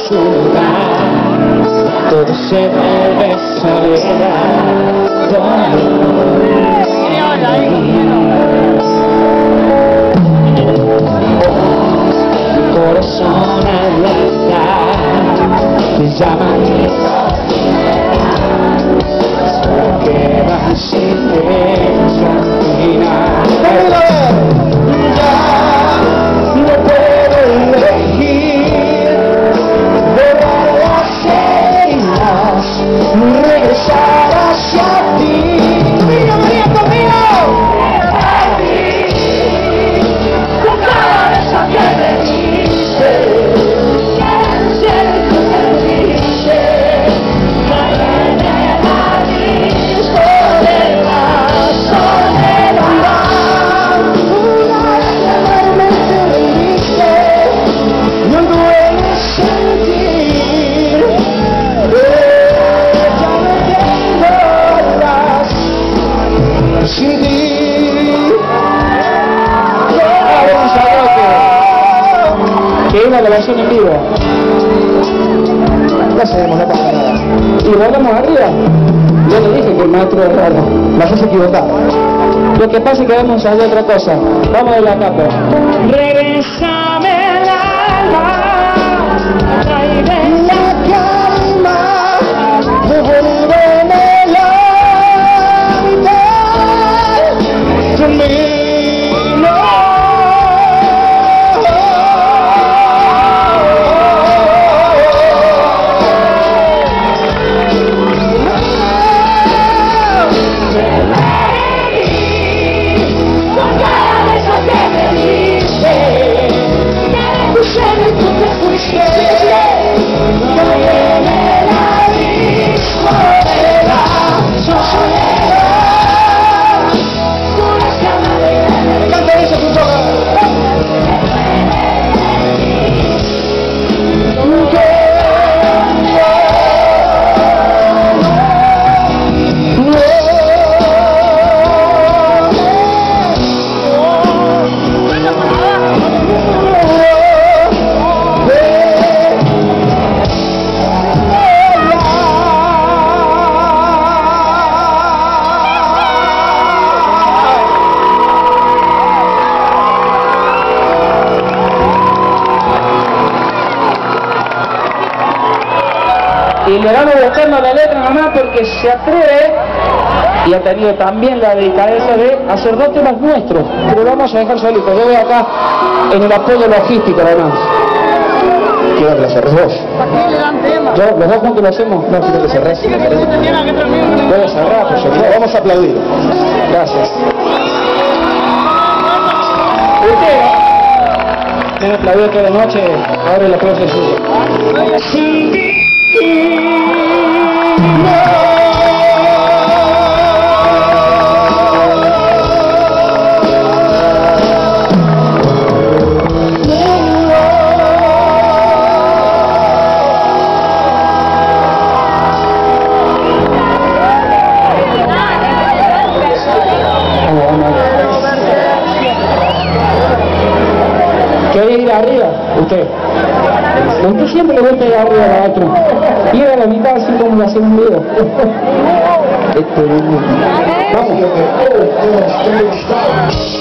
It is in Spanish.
su lugar, todo se vuelve soledad, dolor. Mi corazón alerta me llama porque va sin silencio al final. Ya no puedo elegir borrar las heridas, regresar hacia ti. ¡Conmigo, María, conmigo! Que es una grabación en vivo. Ya sabemos, no pasa nada. Y volvemos arriba. Yo le dije que el maestro es raro. La haces equivocada. Lo que pasa es que vamos a hacer otra cosa. Vamos de la capa. Regresame el alma. La calma, devuélveme la mitad. Conmigo. Y le vamos buscando la letra nomás porque se atreve y ha tenido también la delicadeza de hacer dos temas nuestros, pero vamos a dejar solitos. Yo voy acá en el apoyo logístico además. Quiero que lo cerres vos. ¿Yo? ¿Los dos juntos lo hacemos? No, quiero que cerres. Voy a cerrar, pues yo quiero. Vamos a aplaudir. Gracias. Usted me aplaudió toda la noche, ahora el aplauso es suyo. ¿Quiere ir arriba? Usted. Usted siempre le vuelve arriba a la otra. Y a la mitad así como lo hace un video. Vamos.